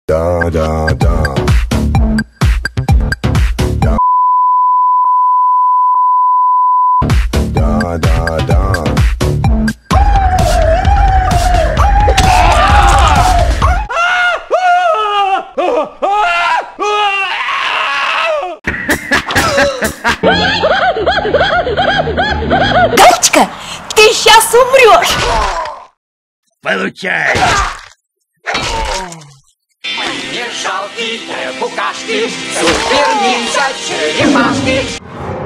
Да, да, да. Да. Да, да, да. Галочка, ты сейчас умрешь! Получай! Не жалкие букашки, супер ниндзя черепашки.